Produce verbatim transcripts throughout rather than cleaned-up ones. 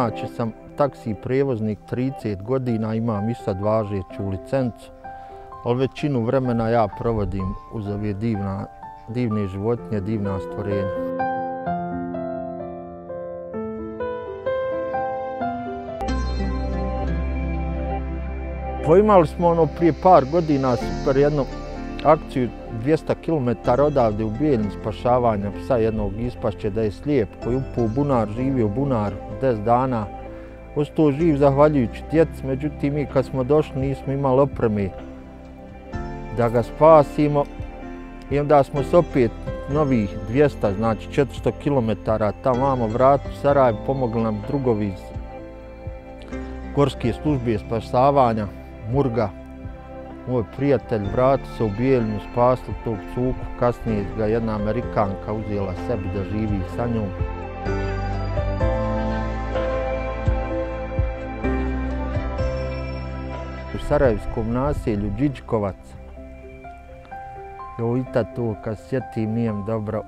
inače sam taksi prijevoznik trideset godina, imam i sad važeću licencu, ali većinu vremena ja provodim uz ove divna, divne životinje, divna stvorenja. Pa imali smo ono prije par godina super jednu akciju dvjesto kilometara odavde u Bijeljini spašavanja psa jednog ispašće da je slijep koji upao u bunar, živio u bunar deset dana. Ostao živ zahvaljujući djeci, međutim mi kad smo došli nismo imali opreme da ga spasimo i onda smo se opet novih dvjesto, znači četiristo kilometara tamo vratili u Sarajevo, pomogli nam drugovi iz Gorske službe spasavanja, Murga, moj prijatelj, vratio se u Bijeljinu, spasli tog cuku, kasnije ga jedna Amerikanka uzela sebi da živi sa njom. U sarajevskom naselju Điđkovac, jo i tad to kad sjetim nijem dobro.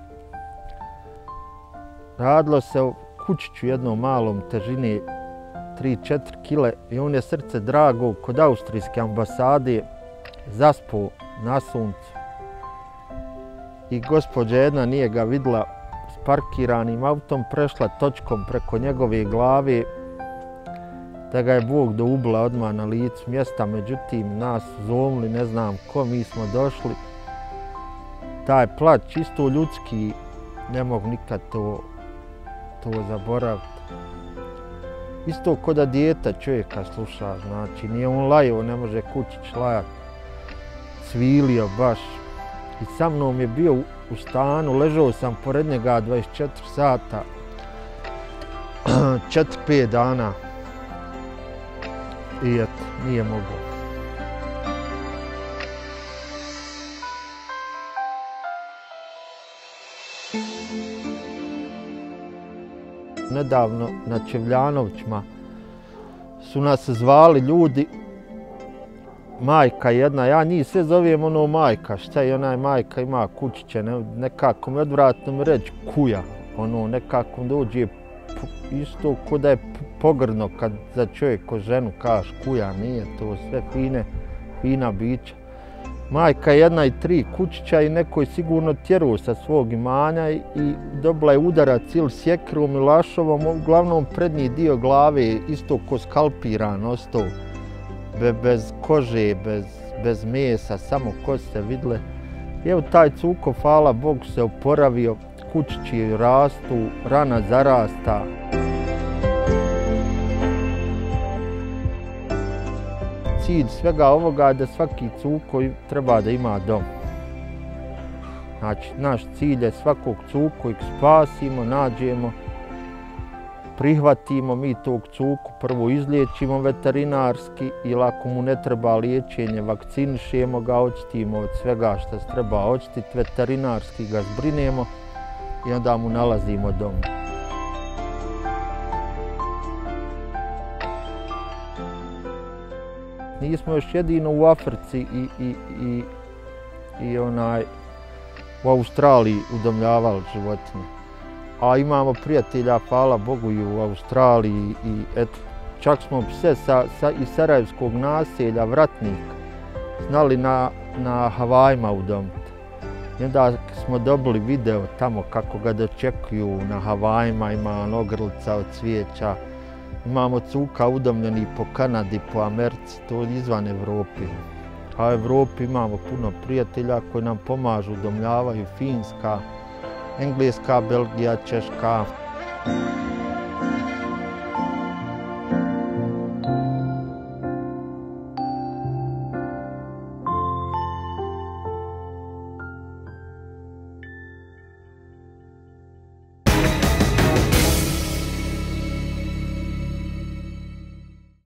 Radilo se o kućiću jednom malom težine tri četiri kile i on je srce drago kod austrijske ambasade zaspao na suncu. I gospođa jedna nije ga vidjela s parkiranim autom, prešla točkom preko njegove glave da ga je Bog doubila odmah na licu mjesta, međutim nas zomli, ne znam ko, mi smo došli. Taj plać isto ljudski, ne mogu nikad to, to zaboraviti. Isto ko da dijete čovjeka sluša, znači nije on lajao, ne može kućić lajati. Cvilio baš. I sa mnom je bio u stanu, ležao sam pored njega dvadeset četiri sata, četiri pet dana. I eto, nije mogao. Nedavno na Čevljanovićima su nas zvali ljudi, majka jedna, ja njih sve zovem ono majka, šta je onaj majka, ima kućiće, ne, nekako mi odvratno mi reći kuja, ono nekako dođe isto ko da je pogrdno kad za čovjek ko ženu kaže kuja, nije to sve fine, fina bića. Majka jedna i tri kućića i neko je sigurno tjerao sa svog imanja i dobila je udarac ili sjekirom i lašovom, uglavnom prednji dio glave isto ko skalpiran ostao, Be, bez kože, bez, bez mesa, samo koste vidle. I evo taj cuko, hvala Bogu, se oporavio, kućići rastu, rana zarasta. Cilj svega ovoga je da svaki cuko treba da ima dom. Znači, naš cilj je svakog cuku kojeg spasimo, nađemo, prihvatimo mi tog cuku, prvo izliječimo veterinarski ili ako mu ne treba liječenje, vakcinišemo ga, očistimo od svega što se treba očistiti, veterinarski ga zbrinemo i onda mu nalazimo dom. Nismo još jedino u Africi i, i, i, i onaj, u Australiji udomljavali životinje. A imamo prijatelja, hvala Bogu, i u Australiji i eto, čak smo pse sa, sa, iz sarajevskog naselja, Vratnika, znali na, na Havajima udomiti. I onda smo dobili video tamo kako ga dočekuju na Havajima, ima ogrlica od cvijeća. Imamo cuka udomljeni po Kanadi, po Americi, to izvan Evrope. A u Evropi imamo puno prijatelja koji nam pomažu, udomljavaju, Finska, Engleska, Belgija, Češka.